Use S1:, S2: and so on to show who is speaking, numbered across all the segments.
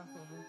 S1: faire pour vous.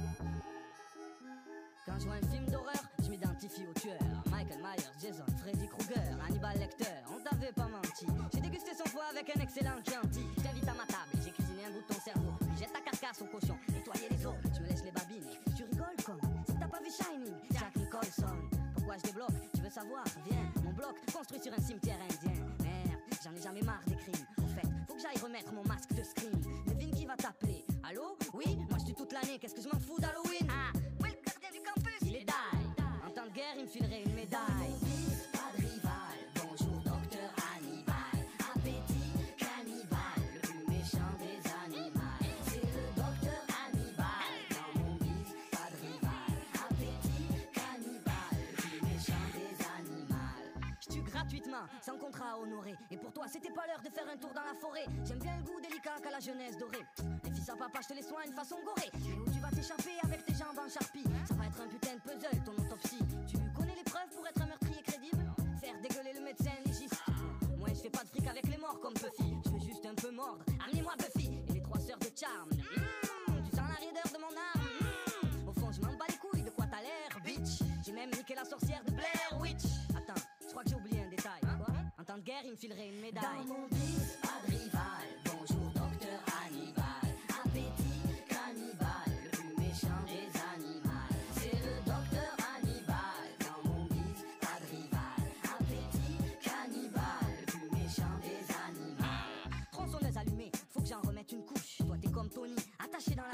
S2: Quand je vois un film d'horreur, je m'identifie au tueur. Michael Myers, Jason, Freddy Krueger, Hannibal Lecter, on t'avait pas menti. J'ai dégusté son foie avec un excellent Chianti. Je t'invite à ma table, j'ai cuisiné un bout de ton cerveau. Puis jette ta carcasse au cochon, nettoyer les os. Je me lèche les babines, tu rigoles comme si t'as pas vu Shining, Jack Nicholson. Pourquoi je débloque? Tu veux savoir? Viens, mon bloc construit sur un cimetière indien. Merde, j'en ai jamais marre des crimes. En fait, faut que j'aille remettre mon masque de scream. Devine qui va t'appeler? Allô? Oui, moi je tue toute l'année, qu'est-ce que je m'en fous d'Halloween? Ah, oui, le gardien du campus, il est die. En temps de guerre, il me filerait une médaille. Pas de rival, bonjour docteur Hannibal. Appétit cannibale, le plus méchant des animaux. C'est le docteur Hannibal, dans mon bise, pas de rival. Appétit cannibale, le plus méchant des animaux. Je tue gratuitement, sans contrat à honorer. Et pour toi, c'était pas l'heure de faire un tour dans la forêt. J'aime bien le goût délicat qu'a la jeunesse dorée. Les fils à papa, je te les soigne façon gorée. Mais où tu vas t'échapper avec tes jambes en charpie? Ça va être un putain de puzzle, ton autopsie. Tu connais les preuves pour être un meurtrier crédible? Faire dégueuler le médecin légiste. Moi je fais pas de fric avec les morts comme Buffy. Je veux juste un peu mordre, amenez-moi Buffy et les trois sœurs de Charme. Tu sens la raideur de mon arme. Au fond je m'en bats les couilles de quoi t'as l'air, bitch. J'ai même niqué la sorcière de Blair Witch. Attends, je crois que j'ai oublié un détail. Quoi? En temps de guerre il me filerait une médaille. Dans mon bis, pas de rival. Bonjour docteur Hannibal. Appétit cannibale, le plus méchant des animaux. C'est le docteur Hannibal. Dans mon bis, pas de rival. Appétit cannibale, le plus méchant des animaux. Tronçonneuse allumée, faut que j'en remette une couche. Toi t'es comme Tony, attaché dans la